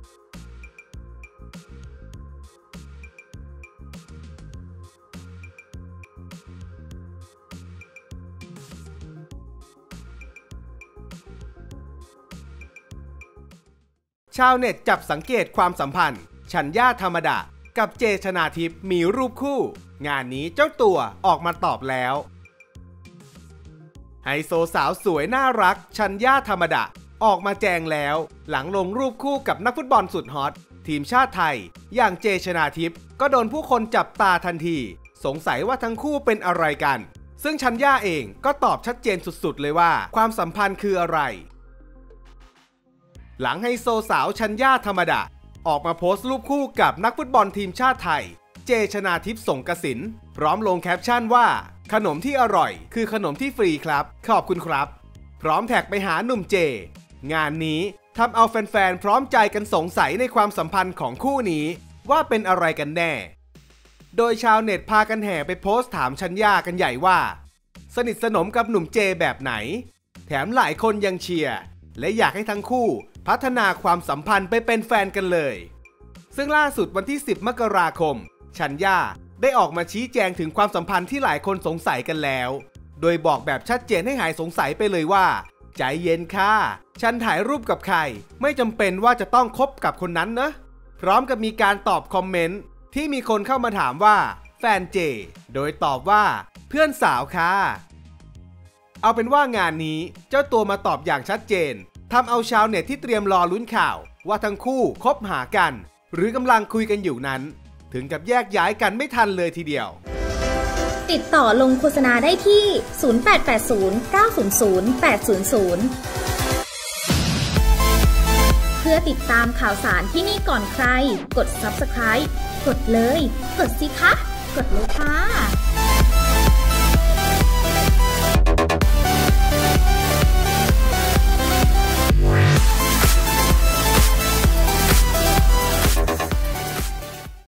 ชาวเน็ตจับสังเกตความสัมพันธ์ชัญญาธรรมดากับเจชนาทิพย์มีรูปคู่งานนี้เจ้าตัวออกมาตอบแล้วไฮโซสาวสวยน่ารักชัญญาธรรมดาออกมาแจงแล้วหลังลงรูปคู่กับนักฟุตบอลสุดฮอตทีมชาติไทยอย่างเจชนาทิพย์ก็โดนผู้คนจับตาทันทีสงสัยว่าทั้งคู่เป็นอะไรกันซึ่งชัญญาเองก็ตอบชัดเจนสุดๆเลยว่าความสัมพันธ์คืออะไรหลังไฮโซสาวชัญญาธรรมดาออกมาโพสต์รูปคู่กับนักฟุตบอลทีมชาติไทยเจชนาทิพย์สงกสินพร้อมลงแคปชั่นว่าขนมที่อร่อยคือขนมที่ฟรีครับขอบคุณครับพร้อมแท็กไปหาหนุ่มเจงานนี้ทำเอาแฟนๆพร้อมใจกันสงสัยในความสัมพันธ์ของคู่นี้ว่าเป็นอะไรกันแน่โดยชาวเน็ตพากันแห่ไปโพสต์ถามชัญญากันใหญ่ว่าสนิทสนมกับหนุ่มเจแบบไหนแถมหลายคนยังเชียร์และอยากให้ทั้งคู่พัฒนาความสัมพันธ์ไปเป็นแฟนกันเลยซึ่งล่าสุดวันที่10 มกราคมชัญญาได้ออกมาชี้แจงถึงความสัมพันธ์ที่หลายคนสงสัยกันแล้วโดยบอกแบบชัดเจนให้หายสงสัยไปเลยว่าใจเย็นค่ะฉันถ่ายรูปกับใครไม่จำเป็นว่าจะต้องคบกับคนนั้นนะพร้อมกับมีการตอบคอมเมนต์ที่มีคนเข้ามาถามว่าแฟนเจโดยตอบว่าเพื่อนสาวค่ะเอาเป็นว่างานนี้เจ้าตัวมาตอบอย่างชัดเจนทำเอาชาวเน็ตที่เตรียมรอลุ้นข่าวว่าทั้งคู่คบหากันหรือกำลังคุยกันอยู่นั้นถึงกับแยกย้ายกันไม่ทันเลยทีเดียวติดต่อลงโฆษณาได้ที่ 0880 900 800 เพื่อติดตามข่าวสารที่นี่ก่อนใครกด Subscribe กดเลยกดสิคะกดเลยค่ะ